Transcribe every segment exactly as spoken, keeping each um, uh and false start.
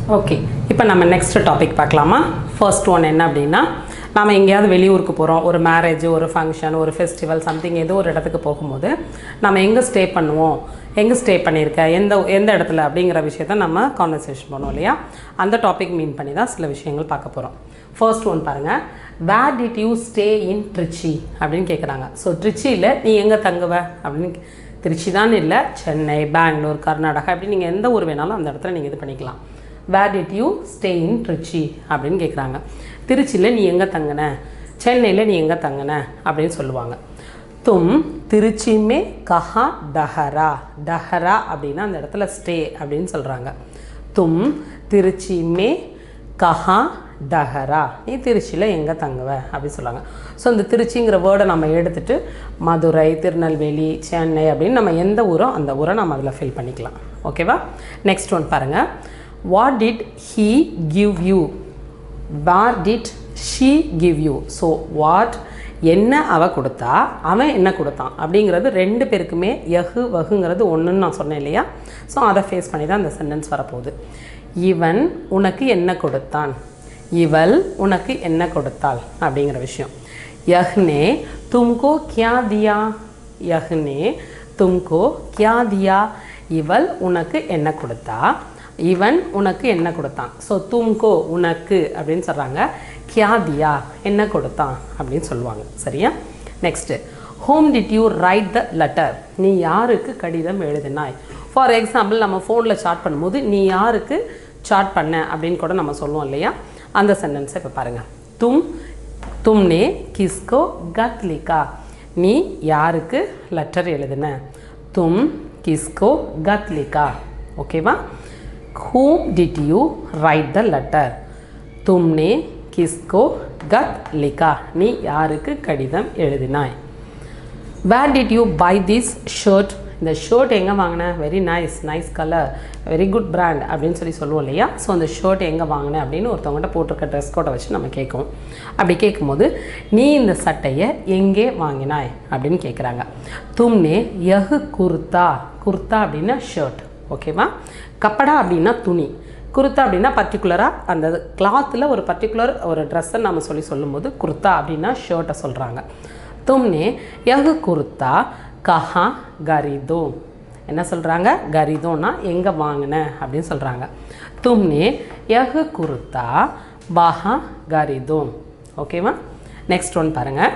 Okay, இப்போ நம்ம next topic பார்க்கலாமா? ஃபர்ஸ்ட் ஒன் என்ன அப்படின்னா, நாம் எங்கேயாவது வெளியூருக்கு போகிறோம், ஒரு மேரேஜ், ஒரு ஃபங்க்ஷன், ஒரு ஃபெஸ்டிவல், சம்திங் ஏதோ ஒரு இடத்துக்கு போகும்போது நம்ம எங்கே ஸ்டே பண்ணுவோம், எங்கே ஸ்டே பண்ணியிருக்க, எந்த எந்த இடத்துல அப்படிங்கிற விஷயத்த நம்ம கான்வர்சேஷன் பண்ணுவோம் இல்லையா? அந்த டாபிக் மீன் பண்ணி தான் சில விஷயங்கள் பார்க்க போகிறோம். ஃபர்ஸ்ட் ஒன் பாருங்கள், where did you stay in Trichy அப்படின்னு கேட்குறாங்க. ஸோ ட்ரிச்சியில் நீ எங்கே தங்குவ அப்படின்னு, திருச்சி தான் இல்லை, சென்னை, பெங்களூர், கர்நாடகா, அப்படி நீங்கள் எந்த ஊர் வேணாலும் அந்த இடத்துல நீங்கள் இது பண்ணிக்கலாம். Where did you stay in Trichy அப்படின்னு கேட்குறாங்க. திருச்சியில் நீ எங்கே தங்கின, சென்னையில் நீ எங்கே தங்கின அப்படின்னு சொல்லுவாங்க. தும் திருச்சி மே கஹா டஹரா. டஹரா அப்படின்னா அந்த இடத்துல ஸ்டே அப்படின்னு சொல்கிறாங்க. தும் திருச்சி மே கஹா டஹரா, நீ திருச்சியில் எங்கே தங்குவ அப்படின்னு சொல்லுவாங்க. ஸோ இந்த திருச்சிங்கிற வேர்டை நம்ம எடுத்துகிட்டு மதுரை, திருநெல்வேலி, சென்னை அப்படின்னு நம்ம எந்த ஊரோ அந்த ஊரை நம்ம அதில் ஃபில் பண்ணிக்கலாம். ஓகேவா? நெக்ஸ்ட் ஒன் பாருங்கள், what did he give you, what did she give you. So what என்ன அவ கொடுத்தா, அவன் என்ன கொடுத்தான் அப்படிங்கிறது ரெண்டு பேருக்குமே யஹு வகுங்கிறது ஒன்றுன்னு நான் சொன்னேன் இல்லையா? ஸோ அதை ஃபேஸ் பண்ணி தான் அந்த சென்டென்ஸ் வரப்போகுது. இவன் உனக்கு என்ன கொடுத்தான், இவள் உனக்கு என்ன கொடுத்தாள் அப்படிங்கிற விஷயம். யஹ்னே தும்கோ கியா தியா, யஹ்னே தும்கோ கியா தியா, இவள் உனக்கு என்ன கொடுத்தா, இவன் உனக்கு என்ன கொடுத்தான். ஸோ தும்கோ உனக்கு அப்படின்னு சொல்கிறாங்க, கியா தியா என்ன கொடுத்தான் அப்படின்னு சொல்லுவாங்க. சரியா? Next, how did you write the letter, நீ யாருக்கு கடிதம் எழுதினாய். ஃபார் எக்ஸாம்பிள் நம்ம ஃபோனில் சாட் பண்ணும்போது நீ யாருக்கு சாட் பண்ண அப்படின்னு கூட நம்ம சொல்லுவோம் இல்லையா? அந்த சென்டென்ஸை இப்போ பாருங்கள். தும் தும்னே கிஸ்கோ கத் லிகா, நீ யாருக்கு லெட்டர் எழுதின. தும் கிஸ்கோ கத் லிகா. ஓகேவா? whom did you write the letter, तुमने किसको गत लिखा, நீ யாருக்கு கடிதம் எழுதினாய். where did you buy this shirt, இந்த ஷர்ட் எங்கே வாங்கின, very nice, nice colour, very good brand அப்படின்னு சொல்லி சொல்லுவோம் இல்லையா? ஸோ அந்த ஷர்ட் எங்கே வாங்கின அப்படின்னு ஒருத்தவங்கள்ட்ட போட்டிருக்க ட்ரெஸ் கோட்டை வச்சு நம்ம கேட்குவோம். அப்படி கேட்கும்போது நீ இந்த சட்டையை எங்கே வாங்கினாய் அப்படின்னு கேட்குறாங்க. தும்னே யஹ் குர்தா, குர்தா அப்படின்னா ஷர்ட். ஓகேவா? கப்படா அப்படின்னா துணி, குர்தா அப்படின்னா பர்டிகுலராக அந்த கிளாத்தில் ஒரு பர்டிகுலர் ஒரு ட்ரெஸ்ஸை நம்ம சொல்லி சொல்லும்போது குர்தா அப்படின்னா ஷர்ட்டை சொல்கிறாங்க. தும்னே யஹ் குர்தா கஹா கரிதோ, என்ன சொல்கிறாங்க, கரிதோன்னா எங்கே வாங்கின அப்படின்னு சொல்கிறாங்க. தும்னே யஹ் குர்தா வஹா கரிதோ. ஓகேவா? நெக்ஸ்ட் ஒன் பாருங்கள்,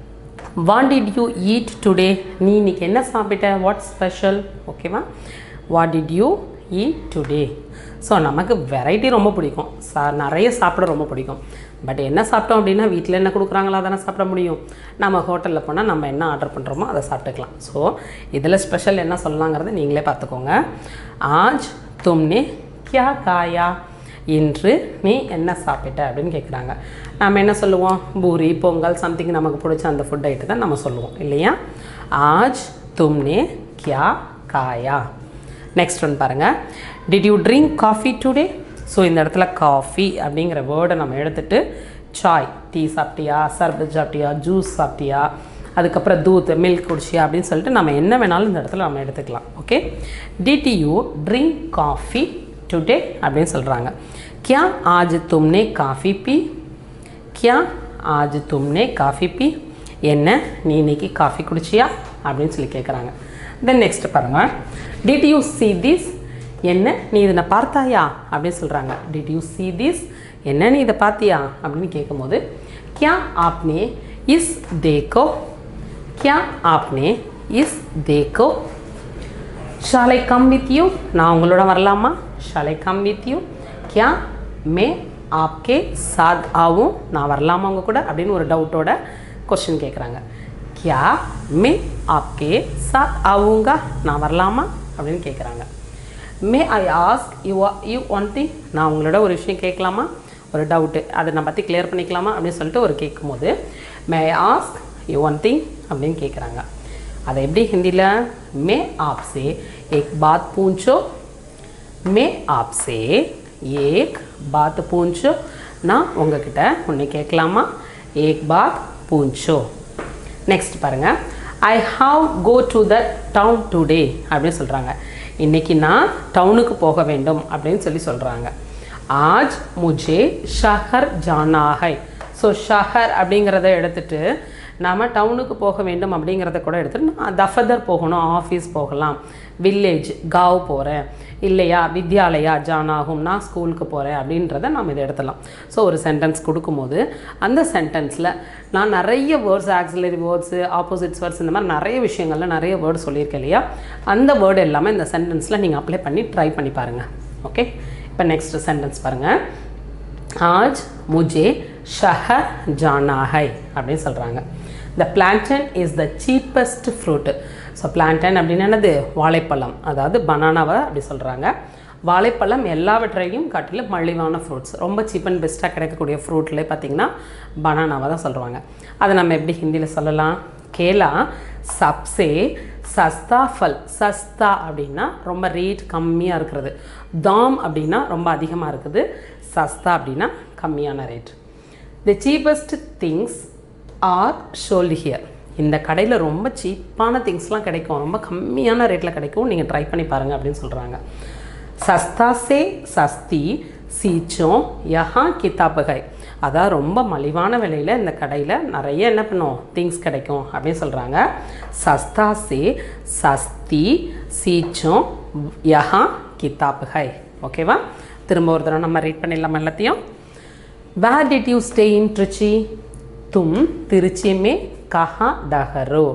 what did you eat today, நீ இன்னைக்கு என்ன சாப்பிட்ட, வாட் ஸ்பெஷல். ஓகேவா? What did you eat today. So நமக்கு வெரைட்டி ரொம்ப பிடிக்கும், சா நிறைய சாப்பிட ரொம்ப பிடிக்கும். பட் என்ன சாப்பிட்டோம் அப்படின்னா வீட்டில் என்ன கொடுக்குறாங்களோ தானே சாப்பிட முடியும். நம்ம ஹோட்டலில் போனால் நம்ம என்ன ஆர்டர் பண்ணுறோமோ அதை சாப்பிட்டுக்கலாம். ஸோ இதில் ஸ்பெஷல் என்ன சொல்லலாங்கிறத நீங்களே பார்த்துக்கோங்க. ஆஜ் தும்னே கியா காயா, இன்று நீ என்ன சாப்பிட்ட அப்படின்னு கேட்குறாங்க. நம்ம என்ன சொல்லுவோம், பூரி, பொங்கல், சம்திங் நமக்கு பிடிச்ச அந்த ஃபுட் ஐட்டம் தான் நம்ம சொல்லுவோம் இல்லையா? ஆஜ் தும்னே கியா காயா. நெக்ஸ்ட் ஒன் பாருங்கள், did you drink coffee today. So இந்த இடத்துல காஃபி அப்படிங்கிற வேர்டை நம்ம எடுத்துகிட்டு சாய், டீ சாப்பிட்டியா, சர்பத் சாப்பிட்டியா, ஜூஸ் சாப்பிட்டியா, அதுக்கப்புறம் தூத், மில்க் குடிச்சியா அப்படின்னு சொல்லிட்டு நம்ம என்ன வேணாலும் இந்த இடத்துல நம்ம எடுத்துக்கலாம். Okay? Did you drink coffee today அப்படின்னு சொல்கிறாங்க. கியா ஆஜ் தும்னே காஃபி பி, கியா ஆஜ் தும்னே காஃபி பி, என்ன நீ இன்னைக்கு காஃபி குடிச்சியா அப்படின்னு சொல்லி கேட்குறாங்க. தென் நெக்ஸ்ட் பாருங்கள், டிட் யூ சி திஸ், என்ன நீ இதை பார்த்தாயா அப்படின்னு சொல்கிறாங்க. டிட் யூ சி திஸ், என்ன நீ இதை பார்த்தியா அப்படின்னு கேட்கும்போது கியா ஆப்னே இஸ் தேக்கோ, கியா ஆப்னே இஸ் தேக்கோ, ஷாலை கம் வித் யூ, நான் உங்களோட வரலாமா, ஷாலை கம் வித் யூ, கியா மே ஆப்கே சாத் ஆவும், நான் வரலாமா உங்க கூட அப்படின்னு ஒரு டவுட்டோட கொஸ்டின் கேட்குறாங்க. கியா மே ஆப்கே சாத் ஆவுங்கா, நான் வரலாமா அப்படின்னு கேட்குறாங்க. May I ask you you one thing, நான் உங்களோட ஒரு விஷயம் கேட்கலாமா, ஒரு டவுட்டு, அதை நான் பற்றி கிளியர் பண்ணிக்கலாமா அப்படின்னு சொல்லிட்டு ஒரு கேட்கும்போது may I ask you one thing அப்படின்னு கேட்குறாங்க. அதை எப்படி ஹிந்தியில், மே ஆப்சே ஏக் பாத் பூஞ்சோ, மே ஆப்சே ஏக் பாத் பூஞ்சோ, நான் உங்ககிட்ட ஒன்று கேட்கலாமா, ஏக் பாத் பூஞ்சோ. நெக்ஸ்ட் பாருங்கள், I have go to the town today அப்படின்னு சொல்கிறாங்க. இன்றைக்கி நான் டவுனுக்கு போக வேண்டும் அப்படின்னு சொல்லி சொல்கிறாங்க. ஆஜ் முஜே ஷஹர் ஜானா ஹை. ஸோ ஷஹர் அப்படிங்கிறத எடுத்துகிட்டு நாம் டவுனுக்கு போக வேண்டும் அப்படிங்கிறத கூட எடுத்துகிட்டு நான் தஃபதர் போகணும், ஆஃபீஸ் போகலாம், வில்லேஜ் காவ் போகிறேன், இல்லையா வித்யாலயா ஜானாகும் நான் ஸ்கூலுக்கு போகிறேன் அப்படின்றத நாம் இதை எடுத்துடலாம். ஸோ ஒரு சென்டென்ஸ் கொடுக்கும்போது அந்த சென்டென்ஸில் நான் நிறைய words, auxiliary words, opposites words, இந்த மாதிரி நிறைய விஷயங்கள்ல நிறைய வேர்டு சொல்லியிருக்கேன் இல்லையா, அந்த வேர்டு எல்லாமே இந்த சென்டென்ஸில் நீங்கள் அப்ளை பண்ணி ட்ரை பண்ணி பாருங்கள். ஓகே, இப்போ நெக்ஸ்ட் சென்டென்ஸ் பாருங்கள். ஆஜ் முஜே ஷஹர் ஜானா ஹை அப்படின்னு சொல்கிறாங்க. The plantain is the cheapest fruit. So plantain அப்படின்னு என்னது, வாழைப்பழம், அதாவது பனானாவை அப்படி சொல்கிறாங்க. வாழைப்பழம் எல்லாவற்றையும் காட்டிலும் மலிவான ஃப்ரூட்ஸ், ரொம்ப சீப் அண்ட் பெஸ்ட்டாக கிடைக்கக்கூடிய ஃப்ரூட்லேயே பார்த்திங்கன்னா பனானாவை தான் சொல்கிறாங்க. அதை நம்ம எப்படி ஹிந்தியில் சொல்லலாம், கேலா சப்சே சஸ்தா ஃபல். சஸ்தா அப்படின்னா ரொம்ப ரேட் கம்மியாக இருக்கிறது, தாம் அப்படின்னா ரொம்ப அதிகமாக இருக்குது, சஸ்தா அப்படின்னா கம்மியான rate. The cheapest things are sold here. இந்த கடையில் ரொம்ப சீப்பான திங்ஸ்லாம் கிடைக்கும், ரொம்ப கம்மியான ரேட்டில் கிடைக்கும், நீங்கள் ட்ரை பண்ணி பாருங்கள் அப்படின்னு சொல்கிறாங்க. சஸ்தா சே சஸ்தி சீச்சோ யஹா கிதாபகை. அதான் ரொம்ப மலிவான விலையில் இந்த கடையில் நிறைய என்ன பண்ணும் திங்ஸ் கிடைக்கும் அப்படின்னு சொல்கிறாங்க. சஸ்தா சே சஸ்தி சீச்சோ யஹா கிதாபகை. ஓகேவா, திரும்ப ஒரு தடவை நம்ம ரீட் பண்ணிடலாம் எல்லாத்தையும். Where did you stay in Trichy? तुम तिरुचि में कहाँ डहरो?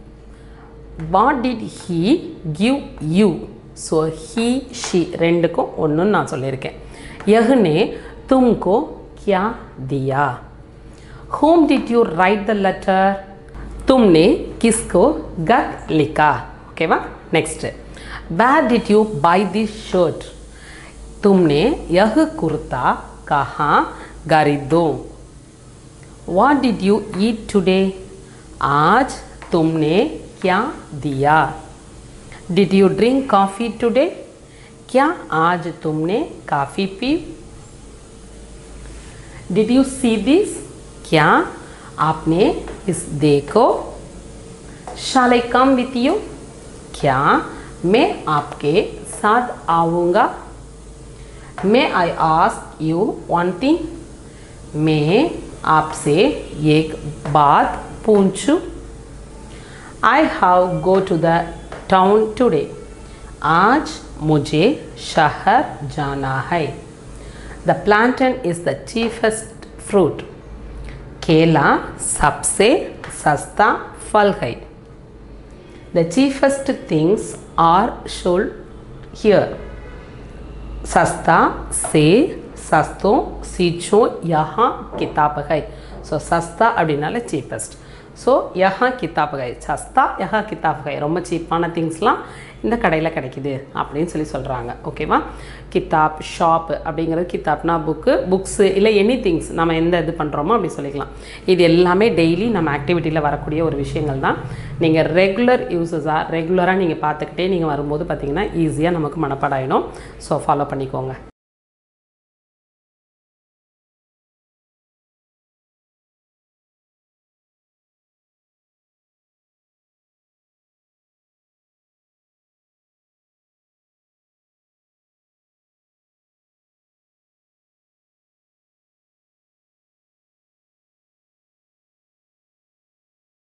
What did he give you? So he she ரெண்டுக்கும் ஒன்றுன்னு நான் சொல்லியிருக்கேன். यहने तुमको क्या दिया? Whom did you write the letter? तुमने किसको गत लिखा? ओकेवा, next. Where did you buy this shirt? तुमने यह कुर्ता कहाँ खरीदो? What did you eat today? आज तुमने क्या दिया? Did you drink coffee today? क्या आज तुमने कॉफ़ी पी? Did you see this? क्या आपने इस देखो? Shall I come with you? क्या मैं आपके साथ आऊँगा? May I ask you one thing? मैं आपसे एक बात पूछूं? I have go to the town today. आज मुझे शहर जाना है. The plantain is the cheapest fruit. केला सबसे सस्ता फल है. The cheapest things are sold here. सस्ता से सस्तों सीचो यहाँ किताब है. ஸோ சஸ்தா அப்படின்னால சீப்பஸ்ட். ஸோ யஹா கிதாப் கை, சஸ்தா யஹா கிதாப் கை, ரொம்ப சீப்பான திங்ஸ்லாம் இந்த கடையில் கிடைக்குது அப்படின்னு சொல்லி சொல்கிறாங்க. ஓகேவா, கிதாப் ஷாப் அப்படிங்கிறது, கிதாப்னா புக்கு, புக்ஸு இல்லை எனி திங்ஸ் நம்ம எந்த இது பண்ணுறோமோ அப்படி சொல்லிக்கலாம். இது எல்லாமே டெய்லி நம்ம ஆக்டிவிட்டியில் வரக்கூடிய ஒரு விஷயங்கள் தான். நீங்கள் ரெகுலர் யூஸஸாக ரெகுலராக நீங்கள் பார்த்துக்கிட்டே நீங்கள் வரும்போது பார்த்திங்கன்னா ஈஸியாக நமக்கு மனப்பாடாயிடும். ஸோ ஃபாலோ பண்ணிக்கோங்க.